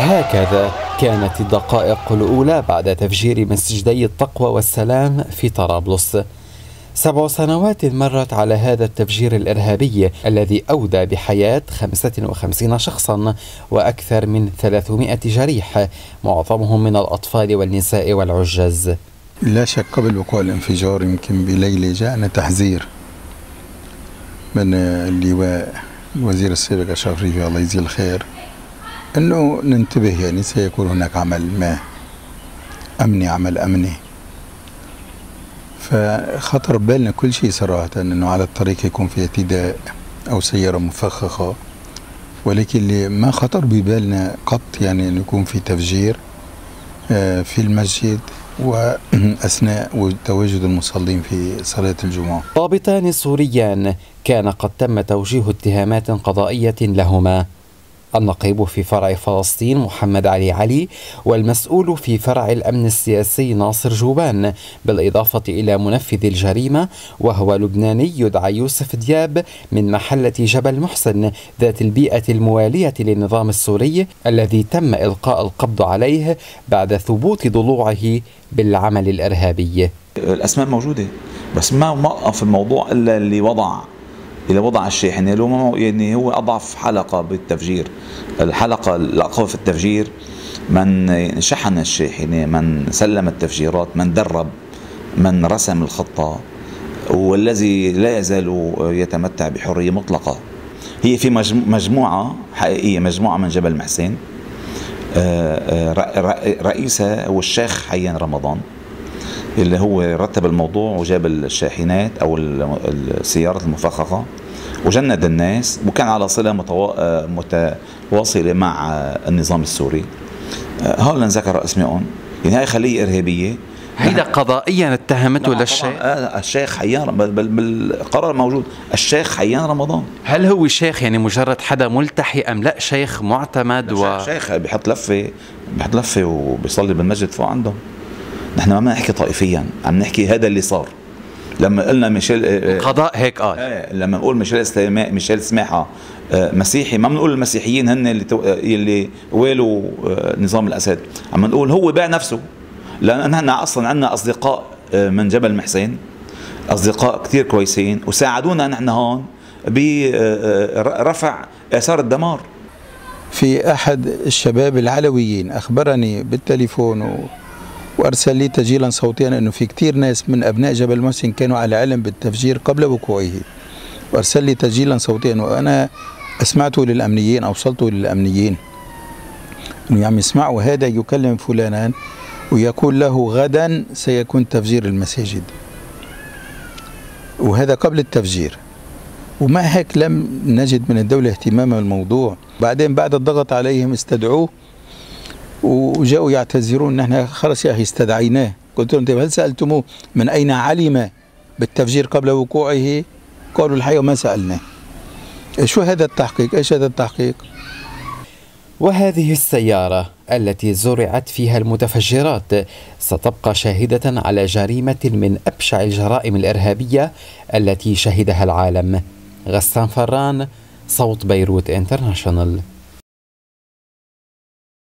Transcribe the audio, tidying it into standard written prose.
هكذا كانت الدقائق الأولى بعد تفجير مسجدي التقوى والسلام في طرابلس. 7 سنوات مرت على هذا التفجير الإرهابي الذي أودى بحياة 55 شخصا وأكثر من 300 جريح، معظمهم من الأطفال والنساء والعجز. لا شك قبل وقوع الانفجار يمكن بليلة جاءنا تحذير من اللواء الوزير السابق أشرف رفيق الله يجزيه الخير أنه ننتبه، يعني سيكون هناك عمل ما أمني، عمل أمني. فخطر بالنا كل شيء صراحة، أنه على الطريق يكون في اعتداء أو سيارة مفخخة، ولكن اللي ما خطر ببالنا قط يعني أن يكون في تفجير في المسجد وأثناء تواجد المصلين في صلاة الجمعة. ضابطان سوريان كان قد تم توجيه اتهامات قضائية لهما، النقيب في فرع فلسطين محمد علي والمسؤول في فرع الأمن السياسي ناصر جوبان، بالإضافة إلى منفذ الجريمة وهو لبناني يدعى يوسف دياب من محلة جبل محسن ذات البيئة الموالية للنظام السوري الذي تم إلقاء القبض عليه بعد ثبوت ضلوعه بالعمل الإرهابي. الأسماء موجودة بس ما وقف الموضوع إلا اللي وضع الشاحنة، يعني هو أضعف حلقة بالتفجير. الحلقة الأقوى في التفجير من شحن الشاحنة، من سلم التفجيرات، من درب، من رسم الخطة، والذي لا يزال يتمتع بحرية مطلقة. هي في مجموعة حقيقية، مجموعة من جبل محسن، رئيسها هو الشيخ حيان رمضان اللي هو رتب الموضوع وجاب الشاحنات أو السيارات المفخخة وجند الناس، وكان على صلة متواصلة مع النظام السوري. هؤلاء نذكر اسمائهم، يعني هاي خلية إرهابية. هيدا قضائيا اتهمته للشيخ الشيخ حيان، بالقرار موجود الشيخ حيان رمضان. هل هو شيخ يعني مجرد حدا ملتحي أم لا شيخ معتمد؟ شيخ بيحط لفة وبيصلي بالمسجد فوق عندهم. نحن ما نحكي طائفيا، عم نحكي هذا اللي صار. لما قلنا ميشيل القضاء هيك قال، لما نقول ميشيل سماحة مسيحي، ما بنقول المسيحيين هن اللي والوا نظام الأسد، عم نقول هو باع نفسه. لأن نحن أصلا عندنا أصدقاء من جبل محسن، أصدقاء كتير كويسين وساعدونا نحن هون برفع آثار الدمار. في أحد الشباب العلويين أخبرني بالتليفون وأرسل لي تسجيلا صوتيا أنه في كتير ناس من أبناء جبل محسن كانوا على علم بالتفجير قبل وقوعه، وأرسل لي تسجيلا صوتيا وأنا أسمعته للأمنيين، أوصلته للأمنيين أنه عم يسمعوا هذا يكلم فلانا ويقول له غدا سيكون تفجير المساجد، وهذا قبل التفجير. ومع هيك لم نجد من الدولة اهتماما بالموضوع. بعدين بعد الضغط عليهم استدعوه وجاءوا يعتذرون، نحن خلص يا أخي استدعيناه. قلت لهم هل سألتموه من أين علم بالتفجير قبل وقوعه؟ قالوا الحقيقة ما سألناه. شو هذا التحقيق؟ إيش هذا التحقيق؟ وهذه السيارة التي زرعت فيها المتفجرات ستبقى شاهدة على جريمة من أبشع الجرائم الإرهابية التي شهدها العالم. غسان فران، صوت بيروت انترناشونال.